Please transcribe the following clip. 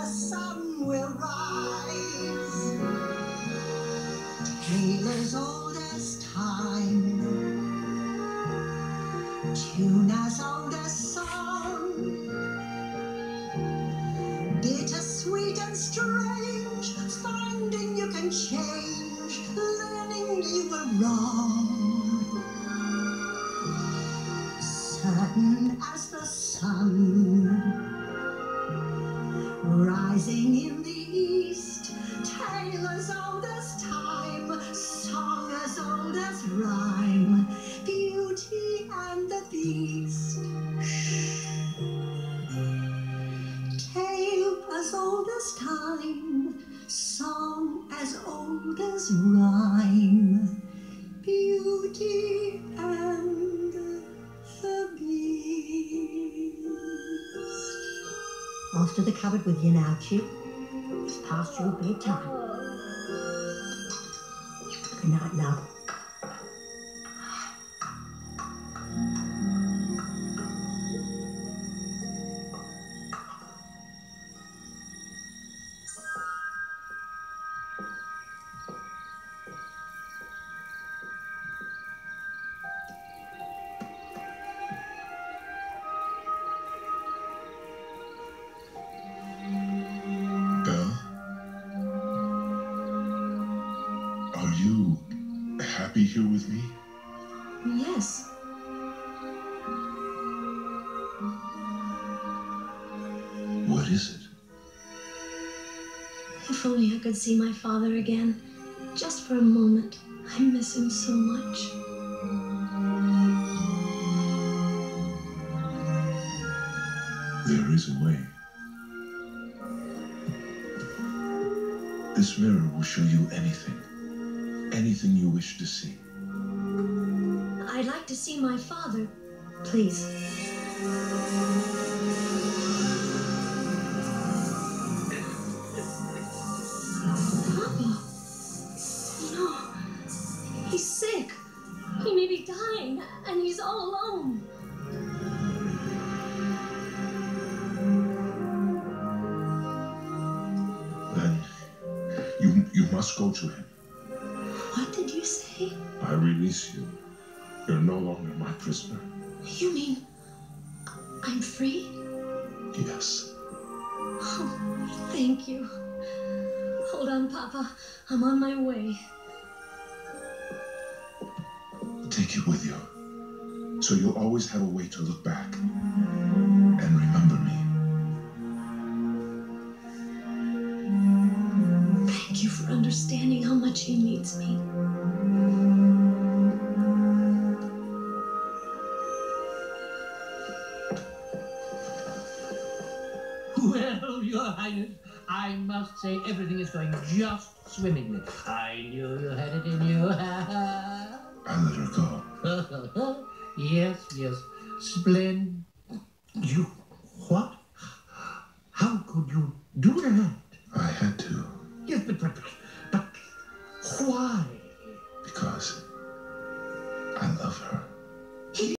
the sun will rise. Tale as old as time, tune as old as song, bittersweet and strange, finding you can change, learning you were wrong. Certain as the sun, rising in the east, tale as old as time, song as old as rhyme, Beauty and the Beast. Tale as old as time, song as old as rhyme, Beauty and the Beast. Off to the cupboard with you now, Chip. It's past your bedtime. Good night, love. Are you happy here with me? Yes. What is it? If only I could see my father again, just for a moment. I miss him so much. There is a way. This mirror will show you anything. Anything you wish to see. I'd like to see my father, please. Papa. No. He's sick. He may be dying, and he's all alone. Then you must go to him. What did you say? I release you. You're no longer my prisoner. You mean I'm free? Yes. Oh, thank you. Hold on, Papa. I'm on my way. Take it with you. So you'll always have a way to look back and remember me. Thank you for understanding how much he needs me. Well, Your Highness, I must say everything is going just swimmingly. I knew you had it in you. I let her go. Yes, yes. Splendid. You, what? How could you do that?